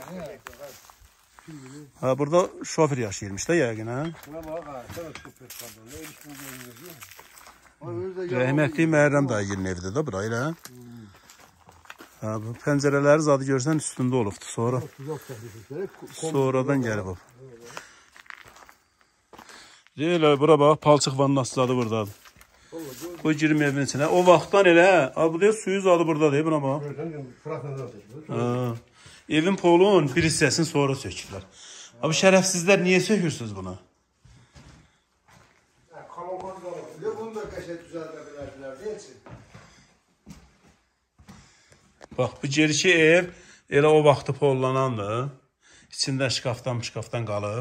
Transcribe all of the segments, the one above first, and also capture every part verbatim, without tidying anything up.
Ha, burada şoför yaşayırmış da yəqin, ha? Rəhmətli Məhərrəm dayının evidir da bura, elə? Ha, bu pəncərələri zadı görsən üstündə olubdu, sonra sonradan gəlib o. Deyil, bura bax, palçıq vannası zadı buradadır. Qoy girim evin içinə. O vaxtdan elə, bu deyil, suyu zadı buradadır, buna bax. Evin polun bir hissəsini sonra sökürlər. Abi şərəfsizlər niyə sökürsünüz bunu? Bunu da qəşək düzəldə bilərdilər, deyilsin. Bax, bu geriki ev elə o vaxtı pollanandır. İçində şkafdan, şkafdan qalıb.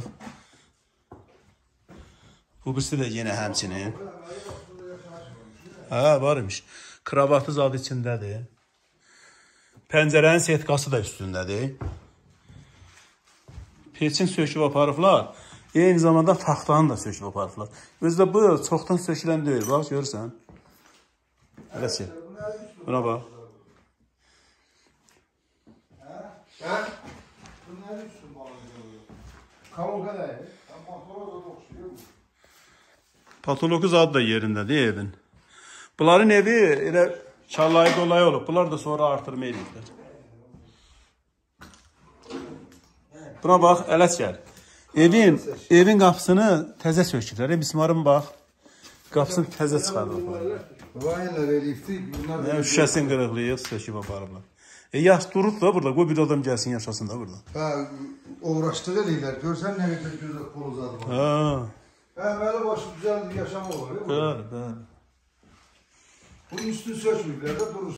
Bu birisi də yenə həmçinin. Hə, varmış. Kravatı zadı içindədir. Pəncərənin setkası da üstündədir. Peçin söküb aparıblar. Eyni zamanda taxtanı da söküb aparıblar. Özdə bu çoxdan sökülən deyil. Bax, görürsən. Eləsi. Buna bax. Hə? Bu nə üstün bağlı? Kavulga da ya. Patoloq da toxuşuyor bu. Patoloqu zadı da yerindədir evin. Bunların evi elə çallayı dolayı olub. Bunlar da sonra artırma ediblər. Buna bax, ələs gəl. Evin, evin qapısını təzə sökürlər. Mismarın bax, qapısını təzə çıxarırlar. Vaylar elifdik. Şüşəsini qırıqlayıb, söküb aparırlar. E, yaş durub da burada, qoy bir adam gəlsin yaşasın da burada. Hə, uğraşdıq eləyirlər. Görsən nə qədər gözə pol uzadı var. Hə. Hə, məli başı düzəldi, yaşam olur. Bəli, bəli. Bunun üstünü sökmürlər də durur.